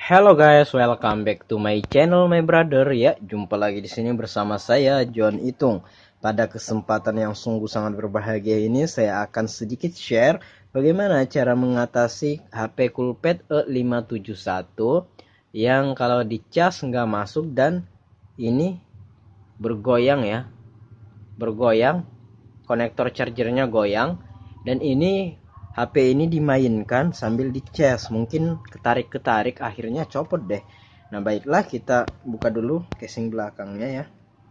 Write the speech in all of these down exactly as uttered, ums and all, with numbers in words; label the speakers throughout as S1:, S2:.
S1: Hello guys, welcome back to my channel, my brother. Ya, jumpa lagi di sini bersama saya John Itung. Pada kesempatan yang sungguh sangat berbahagia ini, saya akan sedikit share bagaimana cara mengatasi H P Coolpad E lima tujuh satu yang kalau dicas nggak masuk dan ini bergoyang ya, bergoyang, konektor chargernya goyang, dan ini H P ini dimainkan sambil dicas, mungkin ketarik-ketarik akhirnya copot deh. Nah, baiklah kita buka dulu casing belakangnya ya.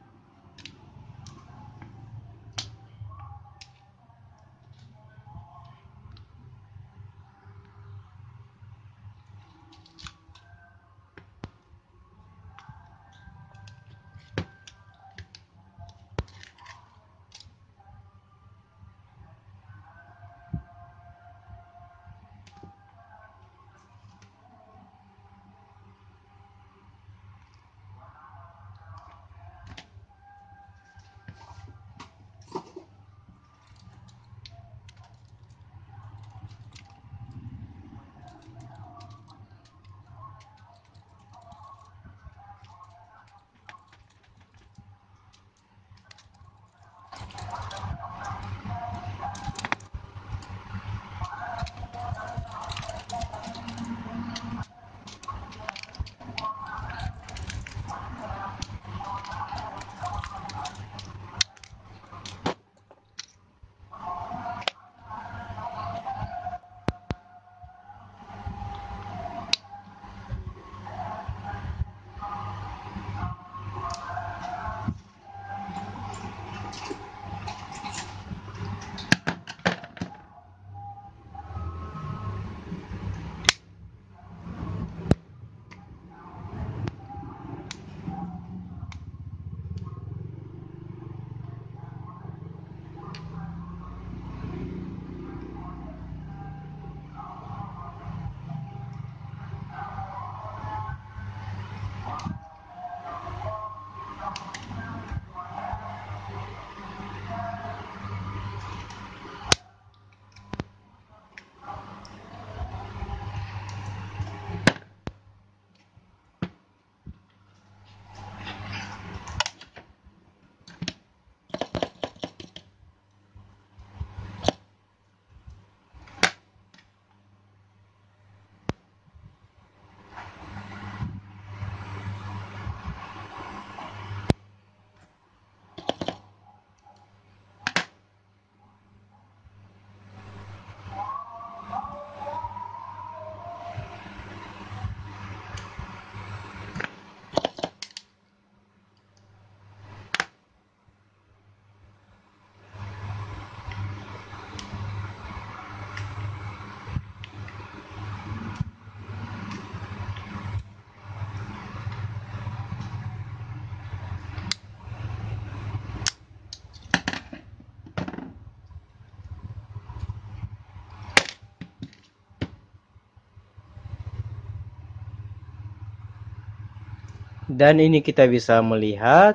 S1: Dan ini kita bisa melihat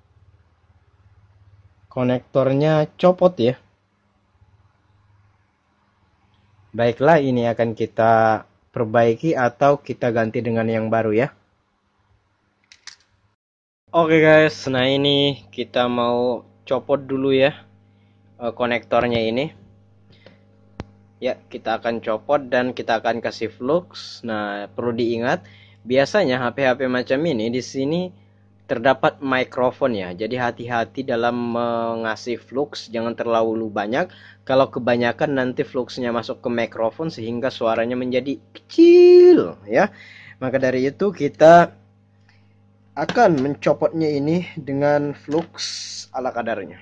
S1: konektornya copot ya. Baiklah, ini akan kita perbaiki atau kita ganti dengan yang baru ya. Oke guys, nah ini kita mau copot dulu ya eh, konektornya ini. Ya, kita akan copot dan kita akan kasih flux. Nah, perlu diingat, biasanya H P H P macam ini di sini terdapat mikrofon ya. Jadi hati-hati dalam mengasih flux, jangan terlalu banyak. Kalau kebanyakan nanti fluxnya masuk ke mikrofon sehingga suaranya menjadi kecil ya. Maka dari itu kita akan mencopotnya ini dengan flux ala kadarnya.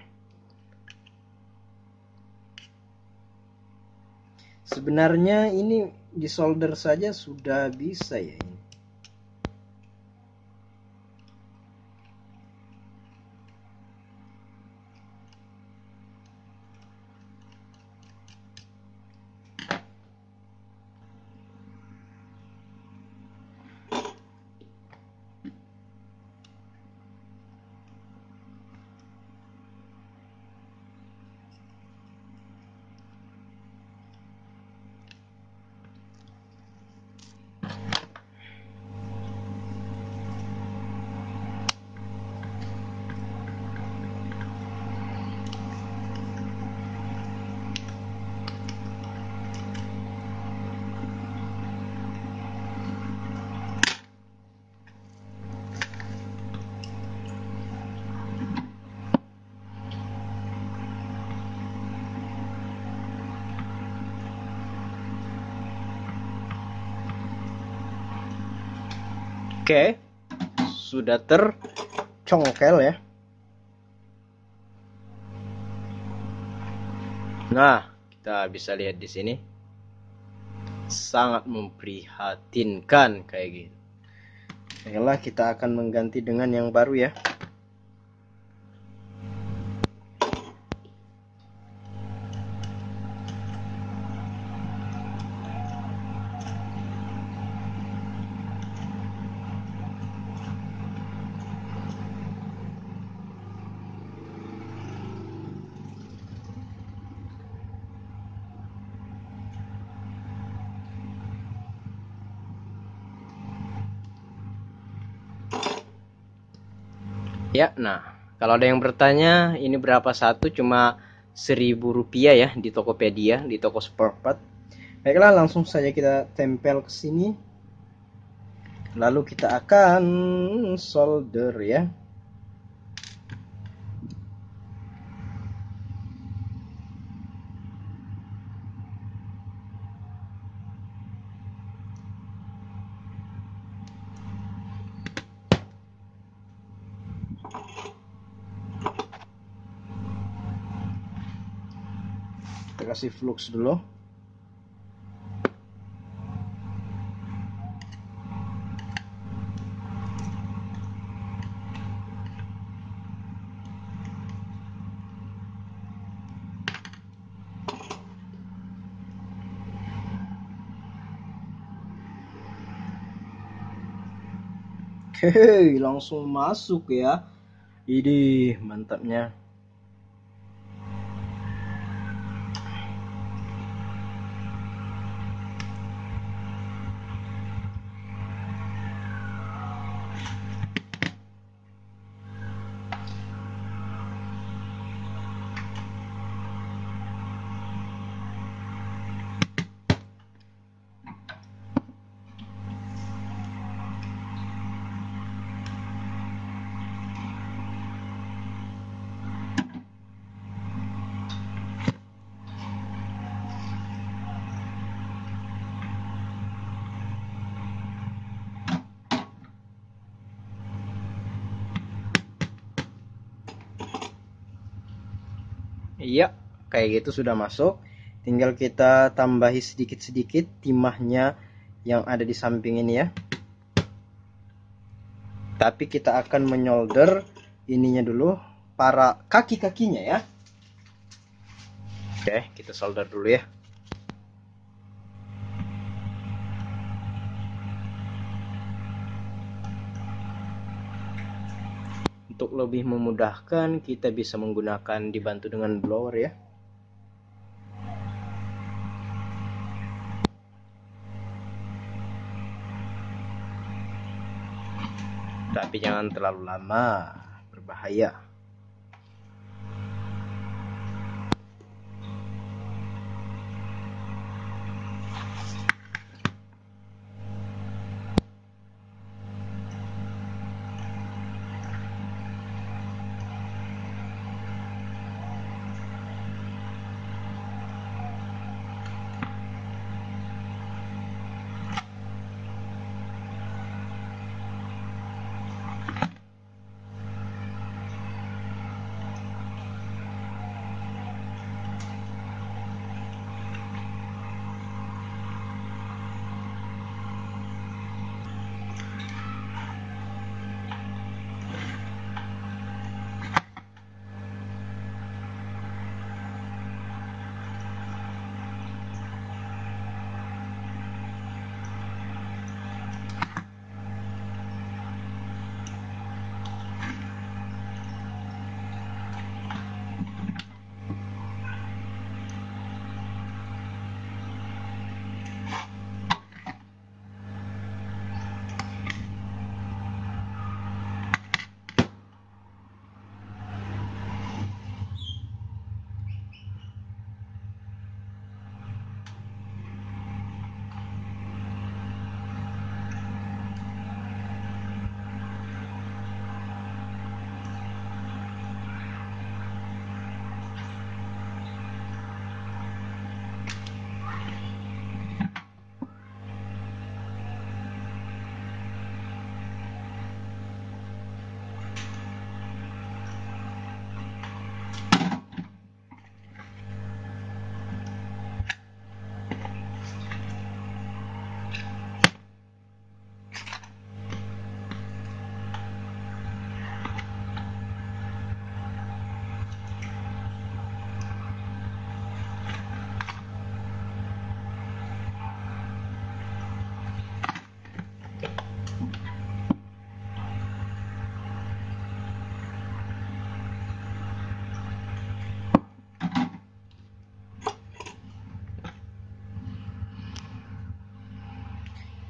S1: Sebenarnya ini disolder saja sudah bisa ya ini. Oke, sudah tercongkel ya. Nah, kita bisa lihat di sini sangat memprihatinkan kayak gitu. Baiklah, kita akan mengganti dengan yang baru ya. Ya, nah kalau ada yang bertanya ini berapa satu, cuma seribu rupiah ya di Tokopedia, di toko spare part. Baiklah, langsung saja kita tempel ke sini. Lalu kita akan solder ya. Kita kasih flux dulu. Hehe, langsung masuk ya. Ini mantapnya. Iya, kayak gitu sudah masuk. Tinggal kita tambahi sedikit-sedikit timahnya yang ada di samping ini ya. Tapi kita akan menyolder ininya dulu, para kaki-kakinya ya. Oke, kita solder dulu ya. Untuk lebih memudahkan, kita bisa menggunakan dibantu dengan blower ya. Tapi jangan terlalu lama, berbahaya.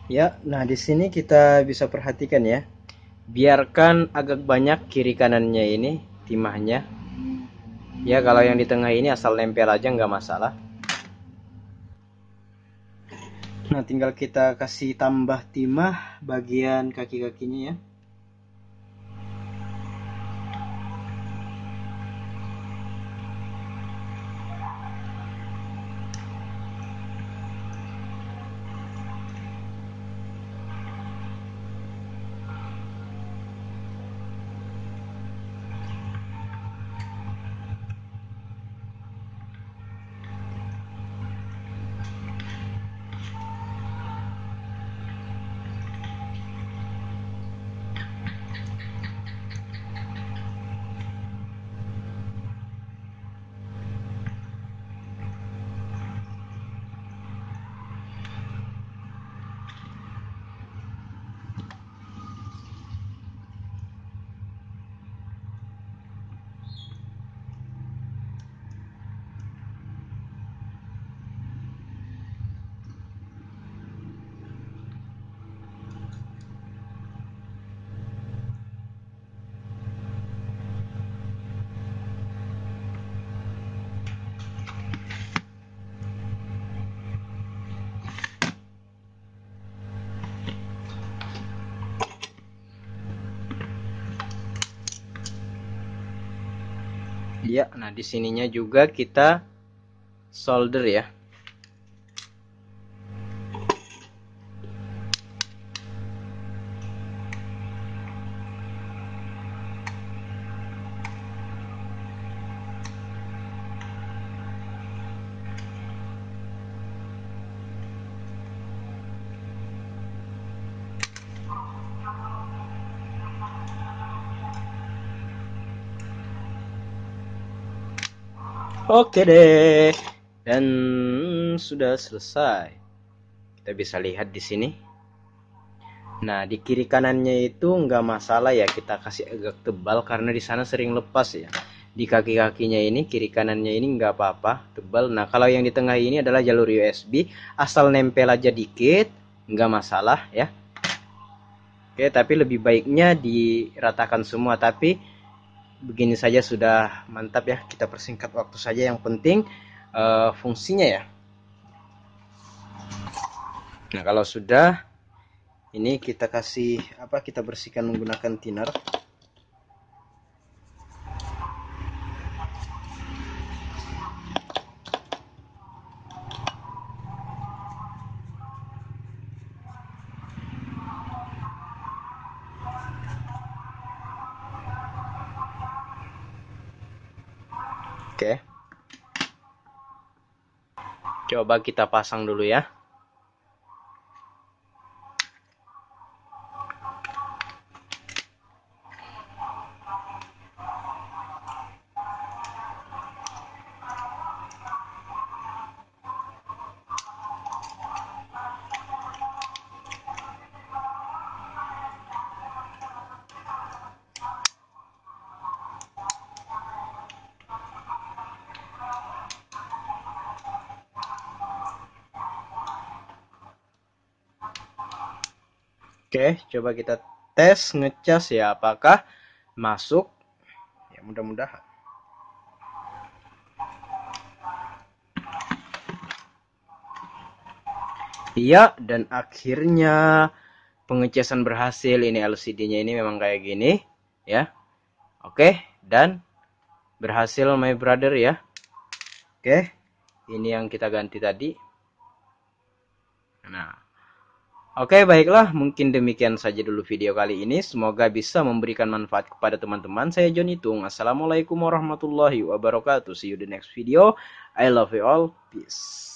S1: Ya, nah di sini kita bisa perhatikan ya. Biarkan agak banyak kiri kanannya ini timahnya. Ya, kalau yang di tengah ini asal nempel aja nggak masalah. Nah, tinggal kita kasih tambah timah bagian kaki-kakinya ya. Ya, nah di sininya juga kita solder ya. Oke deh. Dan sudah selesai. Kita bisa lihat di sini. Nah, di kiri kanannya itu nggak masalah ya, kita kasih agak tebal karena di sana sering lepas ya. Di kaki-kakinya ini, kiri kanannya ini nggak apa-apa, tebal. Nah, kalau yang di tengah ini adalah jalur U S B, asal nempel aja dikit, nggak masalah ya. Oke, tapi lebih baiknya diratakan semua. Tapi begini saja sudah mantap ya. Kita persingkat waktu saja, yang penting uh, fungsinya ya. Nah, kalau sudah, ini kita kasih apa? Kita bersihkan menggunakan thinner. Oke. Coba kita pasang dulu ya. Oke, coba kita tes ngecas ya, apakah masuk. Ya, mudah-mudahan. Iya, dan akhirnya pengecasan berhasil. Ini L C D-nya ini memang kayak gini ya. Oke, dan berhasil my brother ya. Oke, ini yang kita ganti tadi. Nah, oke, baiklah, mungkin demikian saja dulu video kali ini. Semoga bisa memberikan manfaat kepada teman-teman. Saya John Itung. Assalamualaikum warahmatullahi wabarakatuh. See you the next video. I love you all. Peace.